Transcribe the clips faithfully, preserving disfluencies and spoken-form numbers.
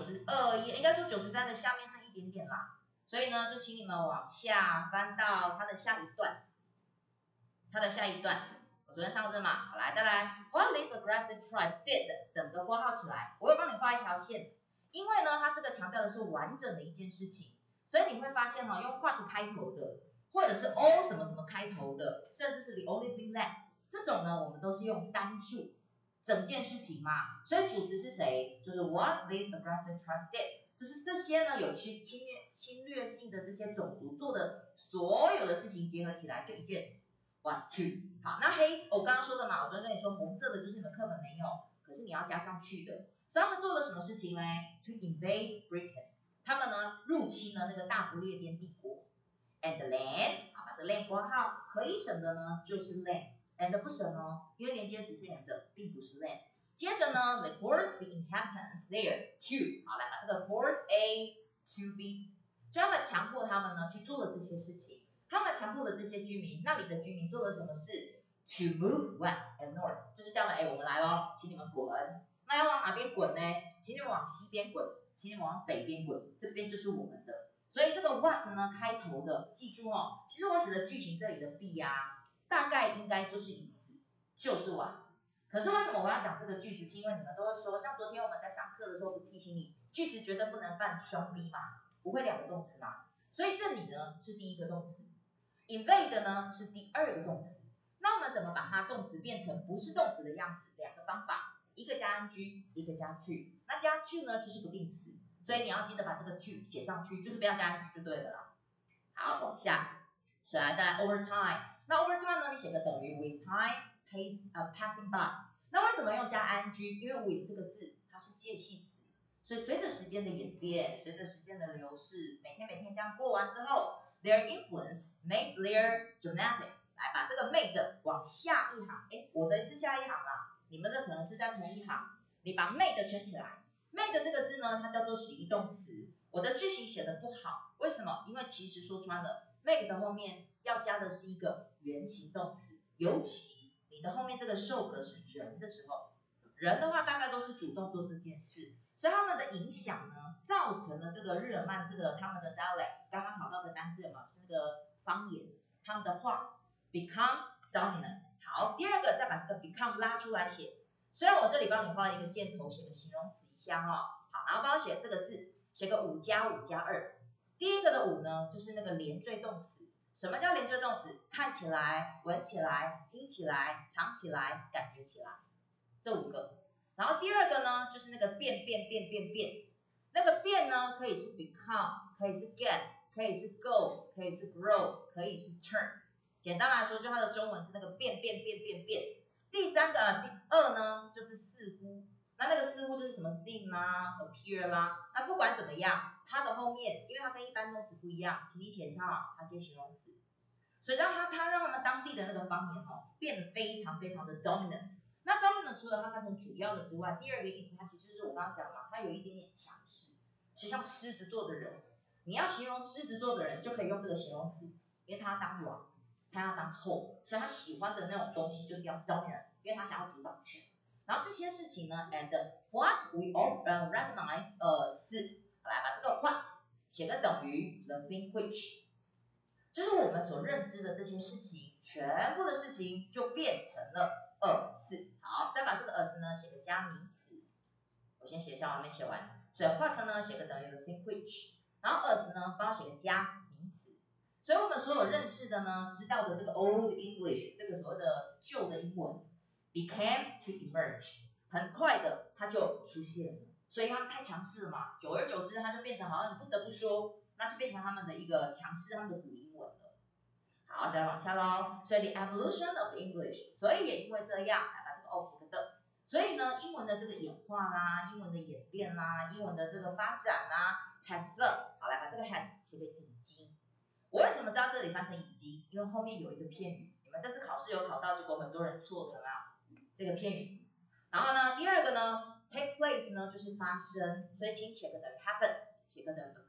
九十二页，应该说九十三的下面剩一点点啦。所以呢，就请你们往下翻到它的下一段，它的下一段。我昨天上过这嘛，好来再来。What these aggressive tribes did， 整个括号起来，我会帮你画一条线，因为呢，它这个强调的是完整的一件事情，所以你会发现哈、哦，用 what 开头的，或者是 all 什么什么开头的，甚至是 the only thing that 这种呢，我们都是用单数，整件事情嘛。所以主词是谁？就是 What these aggressive tribes did。就是这些呢有去侵略侵略性的这些种族做的所有的事情结合起来，就一件 was to。好，那黑我刚刚说的嘛，我昨天跟你说红色的就是你们课本没有，可是你要加上去的。所以他们做了什么事情呢 ？To invade Britain， 他们呢入侵了那个大不列颠帝国。And the land， 好，把这 land 括号，可以省的呢就是 land，and 不省哦，因为连接词是 and， 并不是 land。接着呢 ，they forced the inhabitants there to， 好，来把这个 force A to B， 就他们强迫他们呢去做了这些事情。他们强迫了这些居民，那里的居民做了什么事 ？To move west and north， 就是叫他们，哎，我们来咯，请你们滚。那要往哪边滚呢？请你们往西边滚，请你们往北边滚，这边就是我们的。所以这个 what 呢开头的，记住哦，其实我写的句型这里的 be 啊，大概应该就是意思，就是 was。可是为什么我要讲这个句子？是因为你们都会说，像昨天我们在上课的时候，不提醒你，句子绝对不能犯双 be 嘛，不会两个动词嘛。所以这里呢是第一个动词 ，invade 呢是第二个动词。那我们怎么把它动词变成不是动词的样子？两个方法，一个加 ing， 一个加 to。那加 to 呢就是不定词，所以你要记得把这个 to 写上去，就是不要加 ing 就对了啦。好，往下，所以再来 over time。那 over time 呢，你写个等于 with time。Pace, uh, passing by， 那为什么用加 ing？ 因为 with 这个字它是介系词，所以随着时间的演变，随着时间的流逝，每天每天这样过完之后 ，their influence made their dramatic。来把这个 made 往下一行，哎，我的是下一行啦，你们的可能是在同一行，你把 made 圈起来。made 这个字呢，它叫做使役动词。我的句型写的不好，为什么？因为其实说穿了 ，make 的后面要加的是一个原形动词，尤其。你的后面这个受格是人的时候，人的话大概都是主动做这件事，所以他们的影响呢，造成了这个日耳曼这个他们的 dialect， 刚刚考到的单字有没有？是那个方言，他们的话 become dominant。好，第二个再把这个 become 拉出来写，虽然我这里帮你画了一个箭头，写个形容词一下哈、哦，好，然后帮我写这个字，写个五加五加二。第一个的五呢，就是那个连缀动词。什么叫连缀动词？看起来、闻起来、听起来、尝起来、感觉起来，这五个。然后第二个呢，就是那个变变变变变，那个变呢，可以是 become， 可以是 get， 可以是 go， 可以是 grow， 可以是 turn。简单来说，就它的中文是那个变变变变变。第三个第二呢，就是似乎。那那个似乎就是什么 seem 啦 ，appear 啦。那不管怎么样，它的后面，因为它跟一般动词不一样，请你写一下啊，它接形容词，所以让它它让他们当地的那个方言哦变得非常非常的 dominant。那 dominant 除了它看成主要的之外，第二个意思它其实就是我刚刚讲的嘛，它有一点点强势，是像狮子座的人。你要形容狮子座的人，就可以用这个形容词，因为他要当王，他要当后，所以他喜欢的那种东西就是要 dominant， 因为他想要主导权。然后这些事情呢 ，and what we all recognize as， 来把这个 what 写个等于 the thing which， 就是我们所认知的这些事情，全部的事情就变成了 as。好，再把这个 as 呢写个加名词，我先写一下，我还没写完。所以 what 呢写个等于 the thing which， 然后 as 呢帮我写个加名词。所以我们所有认识的呢，知道的这个 old English， 这个所谓的旧的英文。became to emerge， 很快的它就出现了，所以它太强势了嘛，久而久之它就变成好像你不得不说，那就变成他们的一个强势，他们的古英文了。好，再往下喽，所以 the evolution of English， 所以也因为这样，来把这个 of 写个的，所以呢，英文的这个演化啦，英文的演变啦，英文的这个发展啦 ，has thus， 好，来把这个 has 写个已经。我为什么知道这里翻成已经？因为后面有一个片语，你们这次考试有考到，结果很多人错的，有没有？这个片语，然后呢，第二个呢 ，take place 呢就是发生，所以请写个等于 happen， 写个等于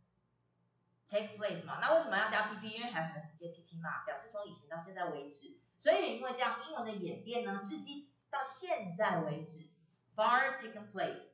occur。take place 嘛，那为什么要加 pp？ 因为还有很直接 pp 嘛，表示从以前到现在为止，所以也因为这样，英文的演变呢，至今到现在为止 ，far taken place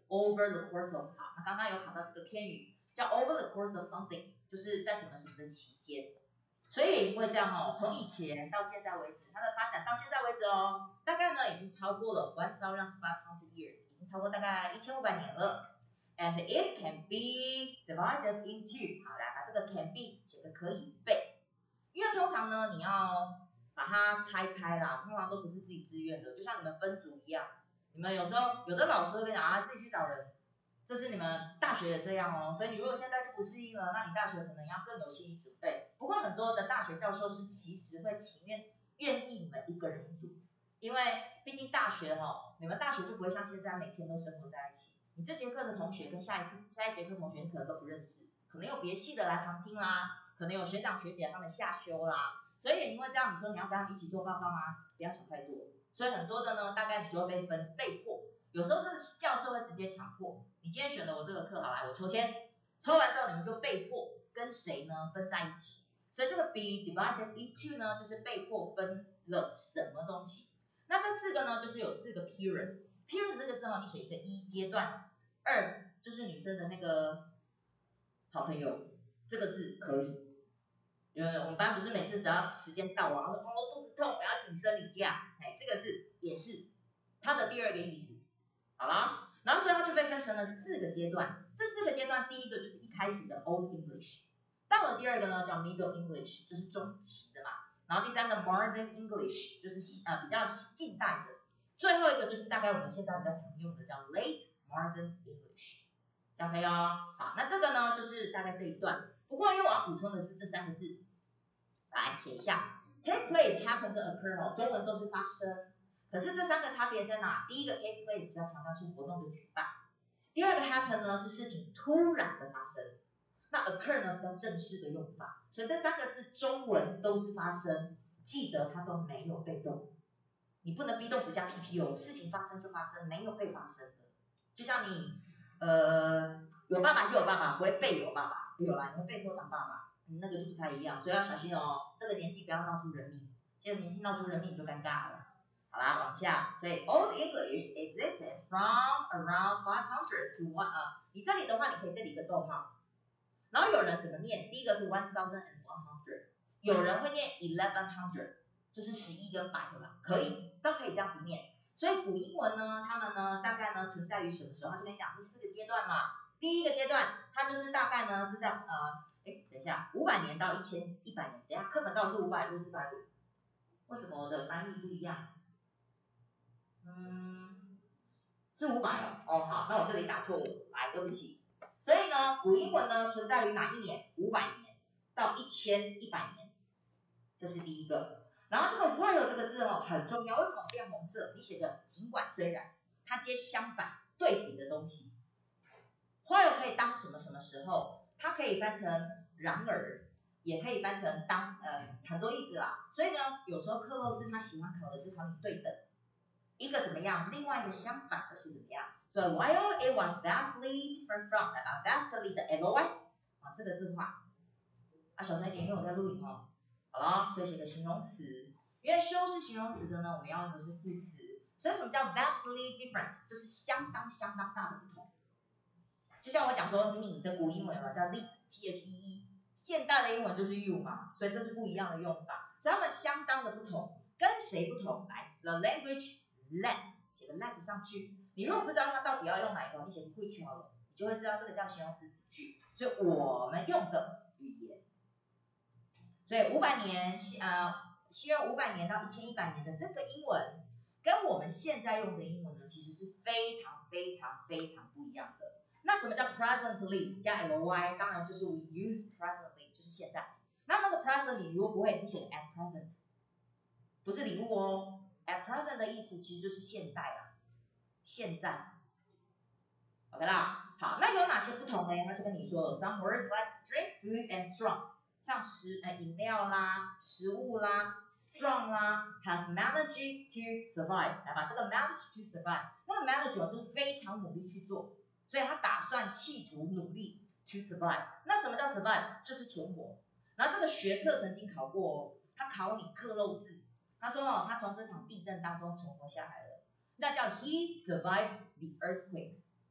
over the course of 好，那刚刚有考到这个片语叫 over the course of something， 就是在什么什么的期间。所以也因为这样哦，从以前到现在为止，它的发展到现在为止哦，大概呢已经超过了 one thousand five hundred years， 已经超过大概一千五百年了。And it can be divided into， 好，来把这个 can be 写个可以被，因为通常呢你要把它拆开啦，通常都不是自己自愿的，就像你们分组一样，你们有时候有的老师会跟你讲啊，自己去找人，这是你们大学也这样哦，所以你如果现在就不适应了，那你大学可能要更有心理准备。不过很多的大学教授是其实会情愿愿意你们一个人一组，因为毕竟大学哦，你们大学就不会像现在每天都生活在一起。你这节课的同学跟下一课下一节课同学你可能都不认识，可能有别系的来旁听啦，可能有学长学姐他们下修啦，所以也因为这样，你说你要跟他们一起做报告吗？不要想太多。所以很多的呢，大概你就会被分被迫，有时候是教授会直接强迫。你今天选了我这个课，好来我抽签，抽完之后你们就被迫跟谁呢分在一起。所以这个 be divided into 呢，就是被迫分了什么东西。那这四个呢，就是有四个 periods。periods 这个字哦，你写一个一阶段，二就是女生的那个好朋友，这个字可以。因为我们班不是每次只要时间到啊，说哦肚子痛，我要请生理假，哎，这个字也是它的第二个意思。好了，然后所以它就被分成了四个阶段。这四个阶段，第一个就是一开始的 Old English， 到了第二个呢叫 Middle English， 就是中期的嘛。然后第三个 Modern English， 就是呃比较近代的。最后一个就是大概我们现在比较常用的叫 Late Modern English， 这样可以哦。好，那这个呢就是大概这一段。不过因为我要补充的是这三个字，来写一下 take place happen 跟 occur 哦，中文都是发生，可是这三个差别在哪？第一个 take place 比较强调是活动的举办，第二个 happen 呢是事情突然的发生，那 occur 呢比较正式的用法，所以这三个字中文都是发生，记得它都没有被动，你不能 be 动词加 P P 哦，事情发生就发生，没有被发生的，就像你呃有爸爸就有爸爸，不会被有爸爸，有啦，你会被迫长爸爸。那个就不太一样，所以要小心哦。这个年纪不要闹出人命，这个年纪闹出人命你就尴尬了。好啦，往下，所以 Old English existed from around five hundred to one 啊，你这里的话你可以这里一个逗号，然后有人怎么念？第一个是 one thousand and one hundred， 有人会念 eleven hundred， 就是十一跟百的吧，可以，都可以这样子念。所以古英文呢，他们呢大概呢存在于什么时候？他就跟你讲这四个阶段嘛。第一个阶段，它就是大概呢是在呃。哎，等一下，五百年到一千一百年，等一下课本倒是五百六四百五，为什么我的翻译不一样？嗯，是五百哦。哦，好，那我这里打错误，来，对不起。所以呢，古英文呢存在于哪一年？五百年到一千一百年，这是第一个。然后这个 while 这个字哦很重要，为什么变红色？你写的尽管虽然，它接相反对比的东西。while 可以当什么什么时候？它可以翻成然而，也可以翻成当，呃，很多意思啦。所以呢，有时候课漏字它喜欢考的是考你对等，一个怎么样，另外一个相反的是怎么样。所以 while it was vastly different from， 来把 vastly 的 L Y 啊这个字画，啊小声一点，因为我在录影哦。好了，所以写个形容词，因为修饰形容词的呢，我们要用的是副词。所以什么叫 vastly different？ 就是相当相当大的不同。就像我讲说，你的古英文嘛叫 le t h e e， 现代的英文就是 you 嘛，所以这是不一样的用法，所以它们相当的不同。跟谁不同？来 ，the language let 写个 let 上去。你如果不知道它到底要用哪一个，你写个 which 好了，你就会知道这个叫形容词子句。所以我们用的语言，所以五百年，呃，西元五百年到一千一百年的这个英文，跟我们现在用的英文呢，其实是非常非常非常不一样的。那什么叫 presently 加 ly？ 当然就是 we use presently， 就是现在。那那个 presently 如果不会，你写 at present， 不是礼物哦。at present 的意思其实就是现代啊，现在。OK 啦，好，那有哪些不同呢？他就跟你说了 ，some words like drink, food and strong， 像食呃饮料啦、食物啦、strong 啦 ，have managed to survive， 来把这个 manage to survive， 那个 manage 哦就是非常努力去做。所以他打算企图努力 to survive。那什么叫 survive？ 就是存活。然后这个学测曾经考过哦，他考你克漏字。他说哦，他从这场地震当中存活下来了，那叫 he survived the earthquake。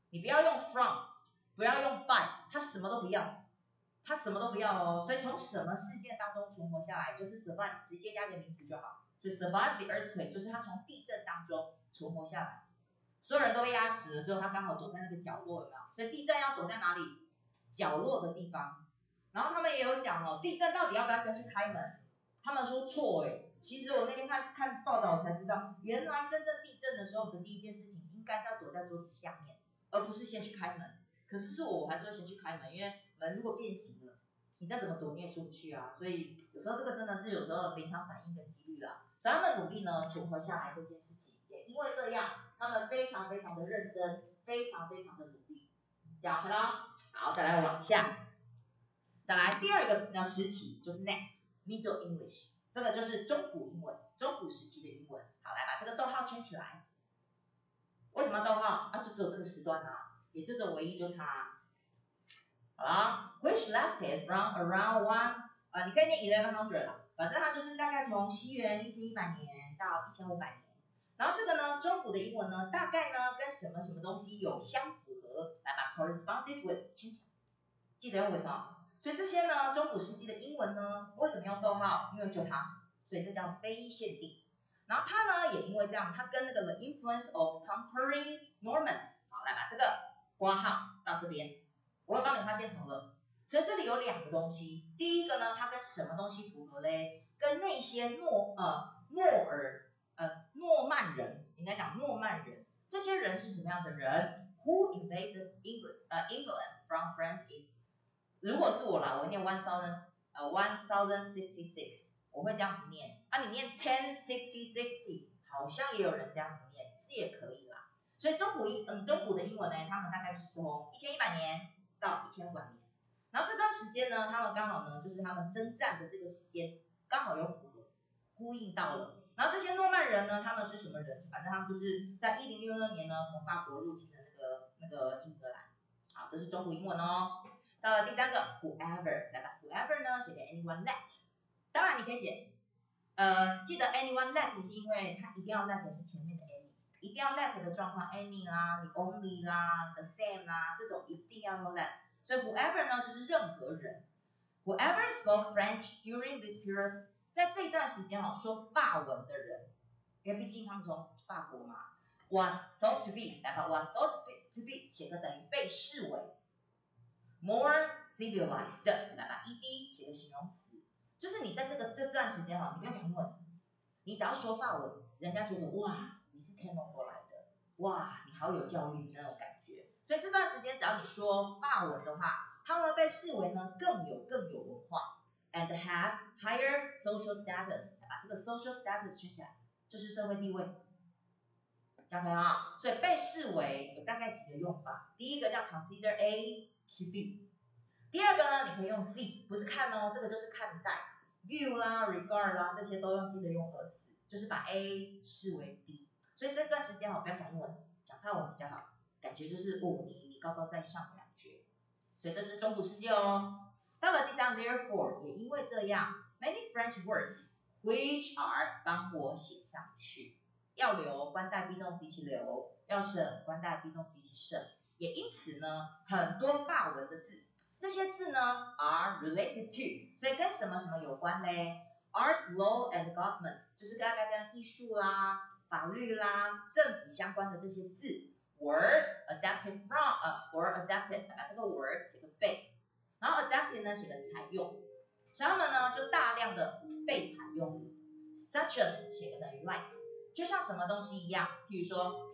你不要用 from， 不要用 by， 它什么都不要，它什么都不要哦。所以从什么事件当中存活下来，就是 survive， 直接加个名词就好。所以 survive the earthquake 就是他从地震当中存活下来，所有人都被压死了，最后他刚好躲在那个角落，有没有？所以地震要躲在哪里？角落的地方。然后他们也有讲哦，地震到底要不要先去开门？他们说错哎。其实我那天看看报道才知道，原来真正地震的时候的第一件事情应该是要躲在桌子下面，而不是先去开门。可是是我，我还是会先去开门，因为门如果变形了，你再怎么躲你也出不去啊。所以有时候这个真的是有时候临场反应跟几率啦。所以他们努力呢存活下来这件事情，也因为这样，他们非常非常的认真，非常非常的努力。这样看到？好，再来往下，再来第二个时期就是 next Middle English。这个就是中古英文，中古时期的英文。好，来把这个逗号圈起来。为什么逗号？啊，就只有这个时段啊，也就只有唯一就是它。好了 ，which lasted from around one， 啊，你可以念 eleven hundred 啦，反正它就是大概从西元一千一百年到一千五百年。然后这个呢，中古的英文呢，大概呢跟什么什么东西有相符合？来把 corresponded with 圈起来，记得用 with 啊。所以这些呢，中古世纪的英文呢，为什么用逗号？因为就它，所以这叫非限定。然后它呢，也因为这样，它跟那个 the influence of conquering Normans， 好，来把这个括号到这边，我会帮你画箭头了。所以这里有两个东西，第一个呢，它跟什么东西符合嘞？跟那些诺呃诺尔呃诺曼人，应该讲诺曼人，这些人是什么样的人 ？Who invaded England 呃 England from France in 如果是我啦，我会念 one thousand 呃 one thousand sixty six， 我会这样子念。啊，你念 ten sixty sixty， 好像也有人这样子念，这也可以啦。所以中古英嗯中古的英文呢，他们大概就是从一千一百年到一千五百年。然后这段时间呢，他们刚好呢就是他们征战的这个时间刚好有符合呼应到了。然后这些诺曼人呢，他们是什么人？反正他们就是在一零六六年呢从法国入侵的那个那个英格兰。好，这是中古英文哦。到了第三个 whoever， 来吧 whoever 呢写个 anyone let， 当然你可以写，呃，记得 anyone let 是因为它一定要 let 是前面的 any， 一定要 let 的状况 any 啦，你 only 啦 ，the same 啦，这种一定要用 let， 所以 whoever 呢就是任何人 ，whoever spoke French during this period， 在这一段时间哦说法文的人，因为毕竟他们从法国嘛 ，was thought to be， 来吧 was thought to be to be 写个等于被视为。more civilized， 来把 ed 写个形容词，就是你在这个这段时间哈，你不要讲英文，你只要说法文，人家觉得哇，你是天龙国来的，哇，你好有教育那种感觉。所以这段时间只要你说法文的话，它会被视为呢更有更有文化 ，and have higher social status。把这个 social status 圈起来，就是社会地位。这样可以啊，所以被视为有大概几个用法，第一个叫 consider A to B， 第二个呢，你可以用 see， 不是看哦，这个就是看待 ，view 啦 ，regard 啦，这些都用记得用而词，就是把 A 视为 B。所以这段时间哦，不要讲英文，讲法文比较好，感觉就是哦，你你高高在上的感觉。所以这是中古世纪哦。到了第三 ，therefore 也因为这样 ，many French words which are 帮我写上去。要留关带 be 动词一起留，要省关带 be 动词一起省。也因此呢，很多法文的字，这些字呢 are related to， 所以跟什么什么有关嘞 ？Art, law and government， 就是大概跟艺术啦、法律啦、政府相关的这些字 ，were adapted from， 呃 ，were adapted， 把这个 word 写个被，然后 adapted 呢写个采用，所以他们呢就大量的被采用 ，such as 写个等于 like。就像什么东西一样，譬如说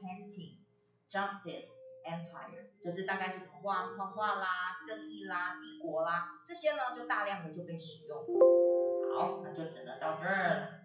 painting、justice、empire， 就是大概是什么画画画啦、正义啦、帝国啦，这些呢就大量的就被使用了。好，那就只能到这儿了。